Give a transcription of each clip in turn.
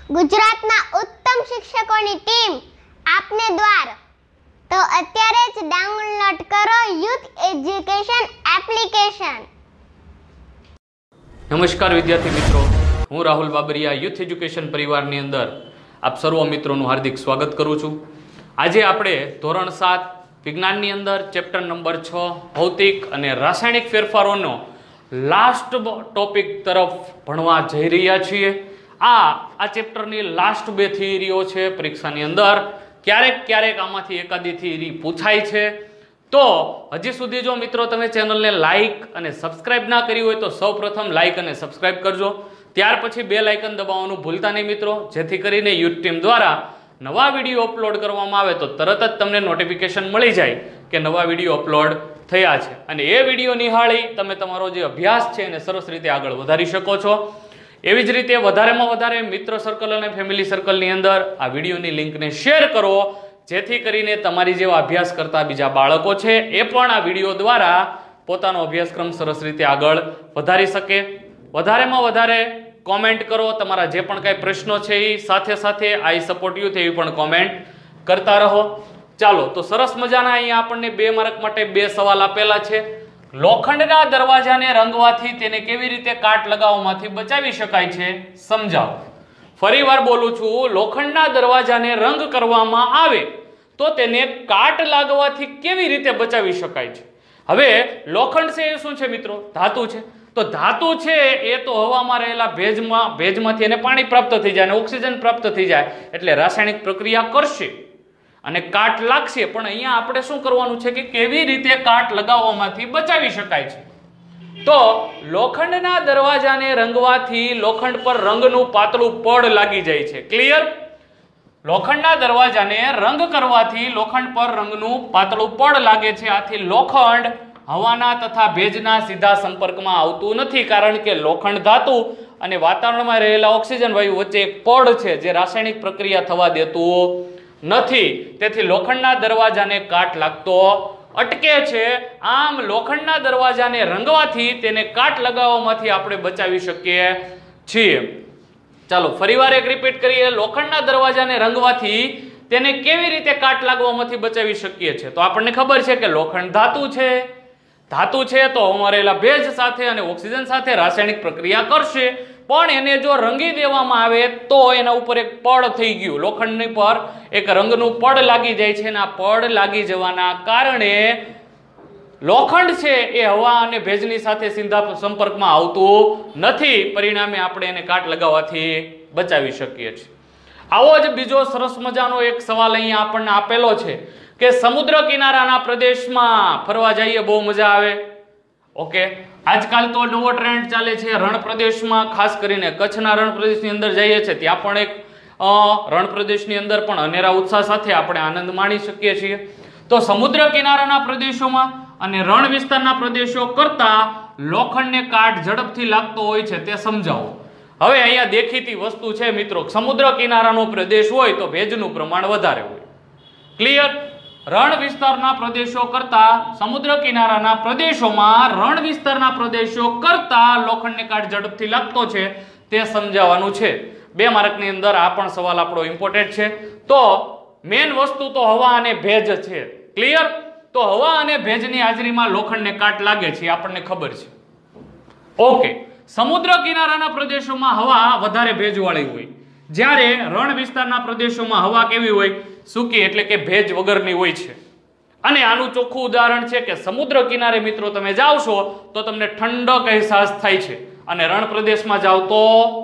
ગુજરાતના ઉત્તમ શિક્ષકોની ટીમ આપને દ્વાર તો અત્યારે જ ડાઉનલોડ કરો યુથ એજ્યુકેશન એપ્લિકેશન। નમસ્કાર વિદ્યાર્થી મિત્રો, હું રાહુલ બાબરિયા યુથ એજ્યુકેશન પરિવારની અંદર આપ સર્વ મિત્રોનું હાર્દિક સ્વાગત કરું છું। આજે આપણે ધોરણ 7 વિજ્ઞાનની અંદર ચેપ્ટર નંબર 6 ભૌતિક અને રાસાયણિક ફેરફારોનો લાસ્ટ ટોપિક તરફ ભણવા જઈ રહ્યા છીએ। આ ચેપ્ટરની લાસ્ટ બે થિયરીઓ છે પરીક્ષાની અંદર, ક્યારેક આમાંથી એકાદી થિયરી પૂછાય છે। તો હજી સુધી જો મિત્રો તમે ચેનલને લાઈક અને સબસ્ક્રાઇબ ના કરી હોય તો સૌપ્રથમ લાઈક અને સબસ્ક્રાઇબ કરજો, ત્યાર પછી બેલ આઇકન દબાવવાનું ભૂલતા નહીં મિત્રો, જેથી કરીને યુથ ટીમ દ્વારા નવા વિડીયો અપલોડ કરવામાં આવે તો તરત જ તમને નોટિફિકેશન મળી જાય કે નવા વિડીયો અપલોડ થયા છે, અને એ વિડીયો નિહાળી તમે તમારો જે અભ્યાસ છે એને સરસ રીતે આગળ વધારી શકો છો। એવી જ રીતે વધારેમાં વધારે મિત્ર સર્કલ અને ફેમિલી સર્કલની અંદર આ વિડીયોની લિંકને શેર કરો, જેથી કરીને તમારી જેવા અભ્યાસ કરતા બીજા બાળકો છે એ પણ આ વિડીયો દ્વારા પોતાનો અભ્યાસક્રમ સરસ રીતે આગળ વધારી શકે। વધારેમાં વધારે કોમેન્ટ કરો, તમારા જે પણ કાંઈ પ્રશ્નો છે એ સાથે સાથે આઈ સપોર્ટ યુ એવી પણ કોમેન્ટ કરતા રહો। ચાલો તો સરસ મજાના અહીંયા આપણને 2 માર્ક માટે 2 સવાલ આપેલા છે। લોખંડના દરવાજાને રંગવાથી તેને કેવી રીતે કાટ લગાવવામાંથી બચાવી શકાય છે સમજાવો। ફરીવાર બોલું છું, લોખંડના દરવાજાને રંગ કરવામાં આવે તો તેને કાટ લાગવાથી કેવી રીતે બચાવી શકાય છે। હવે લોખંડ છે એ શું છે મિત્રો? ધાતુ છે। તો ધાતુ છે એ તો હવામાં રહેલા ભેજમાંથી એને પાણી પ્રાપ્ત થઈ જાય અને ઓક્સિજન પ્રાપ્ત થઈ જાય એટલે રાસાયણિક પ્રક્રિયા કરશે અને કાટ લાગશે, પણ અહીંયા આપણે શું કરવાનું છે કે કેવી રીતે કાટ લગાવવામાંથી બચાવી શકાય છે। તો લોખંડના દરવાજાને રંગવાથી લોખંડ પર રંગનું પાતળું પડ લાગી જાય છે। ક્લિયર? લોખંડના દરવાજાને રંગ કરવાથી લોખંડ પર રંગનું પાતળું પડ લાગે છે। આથી લોખંડ હવાના તથા ભેજના સીધા સંપર્કમાં આવતું નથી, કારણ કે લોખંડ ધાતુ અને વાતાવરણમાં રહેલા ઓક્સિજન વાયુ વચ્ચે એક પડ છે જે રાસાયણિક પ્રક્રિયા થવા દેતું નથી, તેથી લોખંડના દરવાજાને કાટ લાગતો અટકે છે। આમ લોખંડના દરવાજાને રંગવાથી તેને કાટ લગાવવામાંથી આપણે બચાવી શકીએ છીએ। ચાલો ફરીવાર એક રિપીટ કરીએ, લોખંડના દરવાજાને રંગવાથી તેને કેવી રીતે કાટ લાગવામાંથી બચાવી શકીએ છીએ? તો આપણને ખબર છે કે લોખંડ ધાતુ છે તો રહેલા ભેજ સાથે અને ઓક્સિજન સાથે રાસાયણિક પ્રક્રિયા કરશે, પણ એને જો રંગી દેવામાં આવે તો એના ઉપર એક પડ થઈ ગયું, લોખંડની પર એક રંગનું પડ લાગી જાય છે, અને આ પડ લાગી જવાના કારણે લોખંડ છે એ હવા અને ભેજની સાથે સીધા સંપર્કમાં આવતું નથી, પરિણામે આપણે એને કાટ લગાવવાથી બચાવી શકીએ છીએ। આવો જ બીજો સરસ મજાનો એક સવાલ અહીંયા આપણને આપેલો છે કે સમુદ્ર કિનારાના પ્રદેશમાં ફરવા જઈએ બહુ મજા આવે। ઓકે, આજકાલ તો નવો ટ્રેન્ડ ચાલે છે રણ પ્રદેશમાં, ખાસ કરીને કચ્છના રણ પ્રદેશની અંદર જઈએ છીએ, ત્યાં પણ એક રણ પ્રદેશની અંદર પણ અનેરા ઉત્સાહ સાથે આપણે આનંદ માણી શકીએ છીએ। તો સમુદ્ર કિનારાના પ્રદેશોમાં અને રણ વિસ્તારના પ્રદેશો કરતા લોખંડને કાટ ઝડપથી લાગતો હોય છે તે સમજાવો। હવે અહીંયા દેખીતી વસ્તુ છે મિત્રો, સમુદ્ર કિનારાનો પ્રદેશ હોય તો ભેજનું પ્રમાણ વધારે હોય। ક્લિયર? રણ વિસ્તારના પ્રદેશો કરતા સમુદ્ર કિનારાના પ્રદેશોમાં રણ વિસ્તારના પ્રદેશો કરતા લોખંડને કાટ ઝડપથી લાગતો છે તે સમજાવવાનું છે। 2 માર્કની અંદર આ પણ સવાલ આપણો ઇમ્પોર્ટન્ટ છે। તો મેઇન વસ્તુ તો હવા અને ભેજ છે। ક્લિયર? તો હવા અને ભેજની હાજરીમાં લોખંડને કાટ લાગે છે આપણને ખબર છે। ઓકે, સમુદ્ર કિનારાના પ્રદેશોમાં હવા વધારે ભેજવાળી હોય, જ્યારે રણ વિસ્તારના પ્રદેશોમાં હવા કેવી હોય? સૂકી, એટલે કે ભેજ વગરની હોય છે। અને આનું ચોખ્ખું ઉદાહરણ છે કે સમુદ્ર કિનારે મિત્રો તમે જાઓ છો તો તમને ઠંડક અહેસાસ થાય છે, અને રણ પ્રદેશમાં જાઓ તો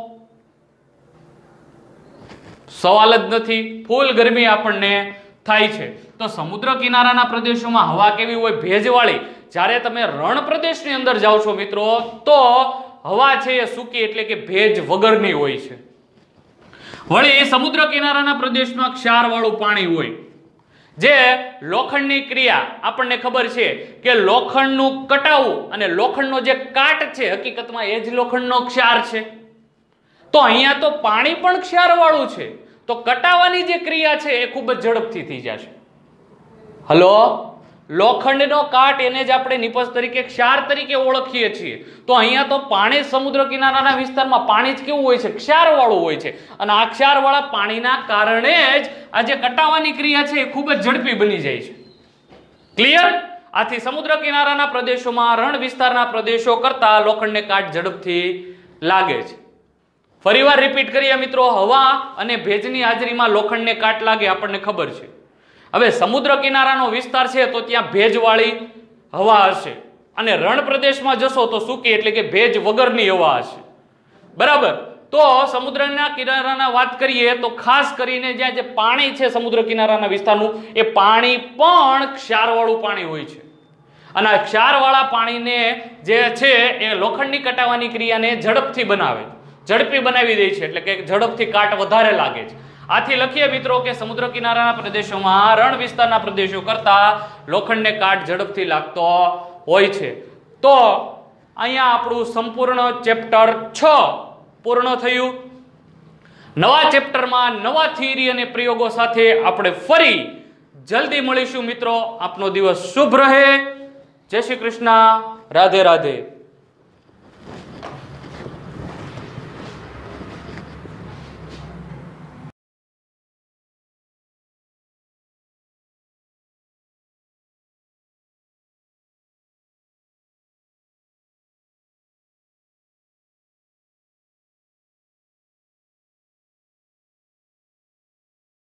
સવાલ જ નથી, ફૂલ ગરમી આપણને થાય છે। તો સમુદ્ર કિનારાના પ્રદેશોમાં હવા કેવી હોય? ભેજવાળી। જ્યારે તમે રણ પ્રદેશની અંદર જાઓ છો મિત્રો તો હવા છે એ સૂકી, એટલે કે ભેજ વગરની હોય છે। વળી સમુદ્ર કિનારાના પ્રદેશમાં ક્ષારવાળું પાણી હોય, જે લોખંડની ક્રિયા આપણને ખબર છે કે લોખંડનું કટાવું અને લોખંડનો જે કાટ છે હકીકતમાં એ જ લોખંડનો ક્ષાર છે। તો અહીંયા તો પાણી પણ ક્ષારવાળું છે, તો કટાવાની જે ક્રિયા છે એ ખૂબ જ ઝડપથી થઈ જશે। હલો, લોખંડનો કાટ એને જ આપણે નિપજ તરીકે ક્ષાર તરીકે ઓળખીએ છીએ. તો અહીંયા તો પાણી સમુદ્ર કિનારાના વિસ્તારમાં પાણી જ કેવું હોય છે? ક્ષારવાળું હોય છે. અને આ ક્ષારવાળા પાણીના કારણે જ આ જે કટાવાની ક્રિયા છે એ ખૂબ જ ઝડપી બની જાય છે. ક્લિયર? આથી સમુદ્ર કિનારાના પ્રદેશોમાં રણ વિસ્તારના પ્રદેશો કરતા લોખંડને કાટ ઝડપથી લાગે છે. ફરીવાર રિપીટ કરીએ મિત્રો, હવા અને ભેજની હાજરીમાં લોખંડને કાટ લાગે આપણને ખબર છે. હવે સમુદ્ર કિનારાનો વિસ્તાર છે તો ત્યાં ભેજવાળી હવા હશે, અને રણ પ્રદેશમાં જશો તો સૂકી એટલે કે ભેજ વગરની હવા હશે. બરાબર? તો સમુદ્રના કિનારાના વાત કરીએ તો ખાસ કરીને જ્યાં જે પાણી છે સમુદ્ર કિનારાના વિસ્તારનું, એ પાણી પણ ક્ષારવાળું પાણી હોય છે. અને આ ક્ષારવાળા પાણીને જે છે એ લોખંડની કટાવાની ક્રિયાને ઝડપથી બનાવે, ઝડપી બનાવી દે છે, એટલે કે ઝડપથી કાટ વધારે લાગે છે. આથી લખીએ મિત્રો કે સમુદ્ર કિનારાના પ્રદેશોમાં રણ વિસ્તારના પ્રદેશો કરતા લોખંડને કાટ ઝડપથી લાગતો હોય છે. તો અહીંયા આપણું સંપૂર્ણ ચેપ્ટર 6 પૂર્ણ થયું. નવા ચેપ્ટરમાં નવા થિયરી અને પ્રયોગો સાથે આપણે ફરી જલ્દી મળીશું મિત્રો. આપનો દિવસ શુભ રહે. જય શ્રી કૃષ્ણ. રાધે રાધે.